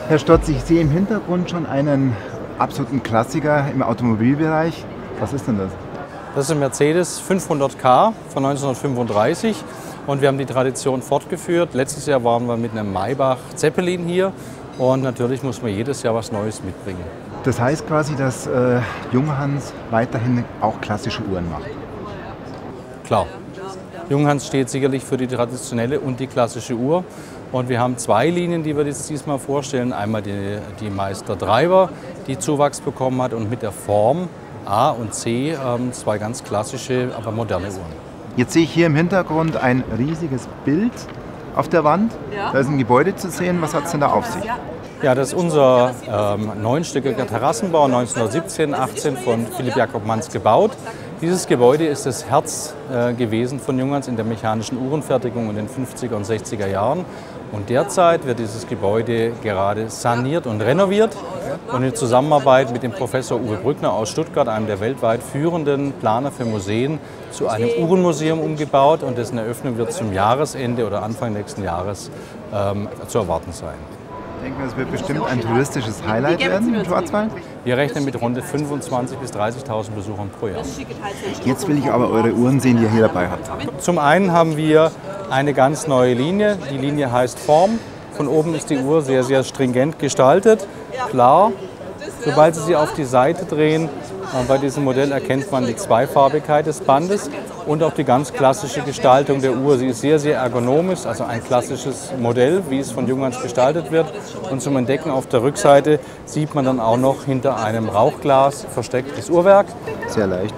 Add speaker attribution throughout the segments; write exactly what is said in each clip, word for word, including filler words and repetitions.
Speaker 1: Herr Stotz, ich sehe im Hintergrund schon einen absoluten Klassiker im Automobilbereich. Was ist denn das?
Speaker 2: Das ist ein Mercedes fünfhundert K von neunzehnhundertfünfunddreißig und wir haben die Tradition fortgeführt. Letztes Jahr waren wir mit einem Maybach Zeppelin hier und natürlich muss man jedes Jahr was Neues mitbringen.
Speaker 1: Das heißt quasi, dass äh, Junghans weiterhin auch klassische Uhren macht?
Speaker 2: Klar. Junghans steht sicherlich für die traditionelle und die klassische Uhr. Und wir haben zwei Linien, die wir jetzt diesmal vorstellen. Einmal die, die Meister Driver, die Zuwachs bekommen hat, und mit der Form A und C ähm, zwei ganz klassische, aber moderne Uhren.
Speaker 1: Jetzt sehe ich hier im Hintergrund ein riesiges Bild auf der Wand. Da ist ein Gebäude zu sehen. Was hat es denn da auf sich?
Speaker 2: Ja, das ist unser ähm, neunstöckiger Terrassenbau neunzehnhundertsiebzehn achtzehn von Philipp Jakob Manz gebaut. Dieses Gebäude ist das Herz äh, gewesen von Junghans in der mechanischen Uhrenfertigung in den fünfziger und sechziger Jahren. Und derzeit wird dieses Gebäude gerade saniert und renoviert und in Zusammenarbeit mit dem Professor Uwe Brückner aus Stuttgart, einem der weltweit führenden Planer für Museen, zu einem Uhrenmuseum umgebaut, und dessen Eröffnung wird zum Jahresende oder Anfang nächsten Jahres ähm, zu erwarten sein.
Speaker 1: Ich denke, es wird bestimmt ein touristisches Highlight werden im Schwarzwald.
Speaker 2: Wir rechnen mit rund fünfundzwanzigtausend bis dreißigtausend Besuchern pro Jahr.
Speaker 1: Jetzt will ich aber eure Uhren sehen, die ihr hier dabei habt.
Speaker 2: Zum einen haben wir eine ganz neue Linie. Die Linie heißt Form. Von oben ist die Uhr sehr, sehr stringent gestaltet, klar. Sobald Sie sie auf die Seite drehen, bei diesem Modell erkennt man die Zweifarbigkeit des Bandes und auch die ganz klassische Gestaltung der Uhr. Sie ist sehr, sehr ergonomisch, also ein klassisches Modell, wie es von Junghans gestaltet wird. Und zum Entdecken auf der Rückseite sieht man dann auch noch hinter einem Rauchglas verstecktes Uhrwerk.
Speaker 1: Sehr leicht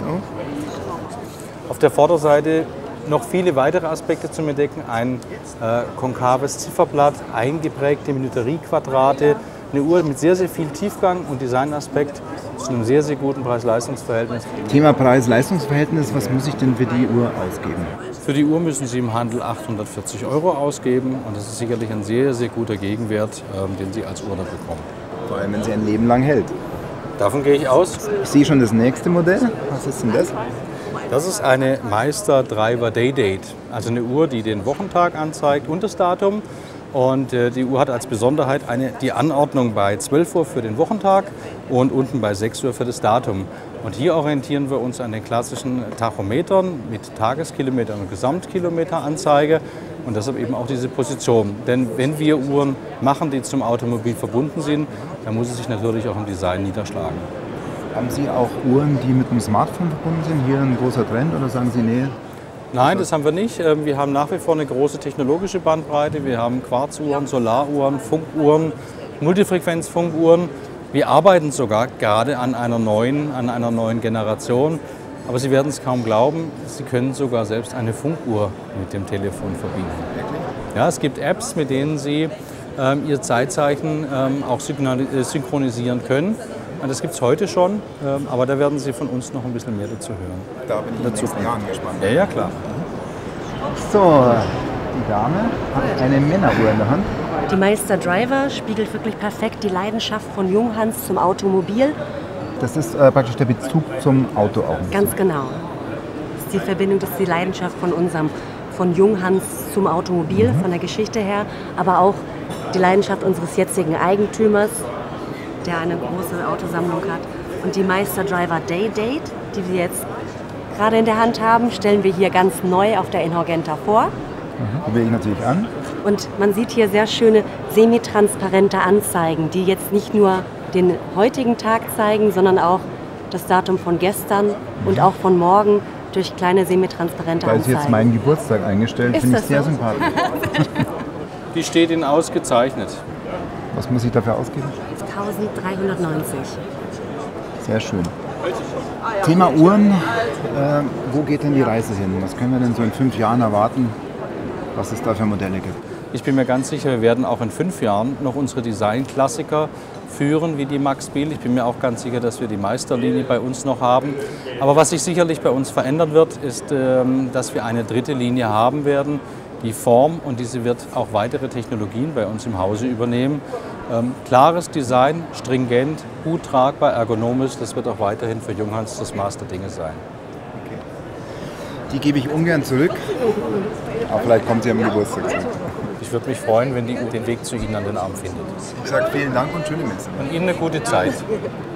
Speaker 1: auch.
Speaker 2: Auf der Vorderseite noch viele weitere Aspekte zum Entdecken. Ein äh, konkaves Zifferblatt, eingeprägte Minuteriequadrate, eine Uhr mit sehr, sehr viel Tiefgang und Designaspekt zu einem sehr, sehr guten Preis-Leistungs-Verhältnis.
Speaker 1: Thema Preis-Leistungs-Verhältnis, was muss ich denn für die Uhr ausgeben?
Speaker 2: Für die Uhr müssen Sie im Handel achthundertvierzig Euro ausgeben, und das ist sicherlich ein sehr, sehr guter Gegenwert, ähm, den Sie als Uhr da bekommen.
Speaker 1: Vor allem, wenn sie ein Leben lang hält.
Speaker 2: Davon gehe ich aus.
Speaker 1: Ich sehe schon das nächste Modell. Was ist denn das?
Speaker 2: Das ist eine Meister Driver Day Date, also eine Uhr, die den Wochentag anzeigt und das Datum. Und äh, die Uhr hat als Besonderheit eine, die Anordnung bei zwölf Uhr für den Wochentag und unten bei sechs Uhr für das Datum. Und hier orientieren wir uns an den klassischen Tachometern mit Tageskilometer und Gesamtkilometeranzeige und deshalb eben auch diese Position. Denn wenn wir Uhren machen, die zum Automobil verbunden sind, dann muss es sich natürlich auch im Design niederschlagen.
Speaker 1: Haben Sie auch Uhren, die mit dem Smartphone verbunden sind? Hier ein großer Trend, oder sagen Sie, nee?
Speaker 2: Nein, das haben wir nicht. Wir haben nach wie vor eine große technologische Bandbreite. Wir haben Quarzuhren, Solaruhren, Funkuhren, Multifrequenzfunkuhren. Wir arbeiten sogar gerade an einer neuen, an einer neuen Generation. Aber Sie werden es kaum glauben, Sie können sogar selbst eine Funkuhr mit dem Telefon verbinden. Ja, es gibt Apps, mit denen Sie ähm, Ihr Zeitzeichen ähm, auch synchronisieren können. Und das gibt es heute schon, ähm, aber da werden Sie von uns noch ein bisschen mehr dazu hören.
Speaker 1: Da bin ich in den nächsten Jahren gespannt.
Speaker 2: Ja, ja, klar.
Speaker 1: So, die Dame hat eine Männeruhr in der Hand.
Speaker 3: Die Meister Driver spiegelt wirklich perfekt die Leidenschaft von Junghans zum Automobil.
Speaker 1: Das ist äh, praktisch der Bezug zum Auto auch.
Speaker 3: Ganz genau. Das ist die Verbindung, das ist die Leidenschaft von unserem, von Junghans zum Automobil, mhm. von der Geschichte her, aber auch die Leidenschaft unseres jetzigen Eigentümers, der eine große Autosammlung hat. Und die Meister Driver Day Date, die wir jetzt gerade in der Hand haben, stellen wir hier ganz neu auf der Inhorgenta vor.
Speaker 1: Mhm. Die wähle ich natürlich an.
Speaker 3: Und man sieht hier sehr schöne semitransparente Anzeigen, die jetzt nicht nur den heutigen Tag zeigen, sondern auch das Datum von gestern mhm. und auch von morgen durch kleine semitransparente
Speaker 1: da
Speaker 3: Anzeigen.
Speaker 1: Da ist jetzt mein Geburtstag eingestellt, finde ich sehr so? sympathisch.
Speaker 2: Die steht Ihnen ausgezeichnet.
Speaker 1: Was muss ich dafür ausgeben?
Speaker 3: eintausenddreihundertneunzig.
Speaker 1: Sehr schön. Thema Uhren, äh, wo geht denn die Reise hin? Was können wir denn so in fünf Jahren erwarten, was es da für Modelle gibt?
Speaker 2: Ich bin mir ganz sicher, wir werden auch in fünf Jahren noch unsere Designklassiker führen, wie die Max Biel. Ich bin mir auch ganz sicher, dass wir die Meisterlinie bei uns noch haben. Aber was sich sicherlich bei uns verändern wird, ist, ähm, dass wir eine dritte Linie haben werden, die Form, und diese wird auch weitere Technologien bei uns im Hause übernehmen. Ähm, klares Design, stringent, gut tragbar, ergonomisch, das wird auch weiterhin für Junghans das Maß der Dinge sein.
Speaker 1: Okay. Die gebe ich ungern zurück, aber vielleicht kommt sie am Geburtstag zurück.
Speaker 2: Ich ich würde mich freuen, wenn die Uhr den Weg zu Ihnen an den Arm findet.
Speaker 1: Ich sage vielen Dank und schöne Messe.
Speaker 2: Und Ihnen eine gute Zeit.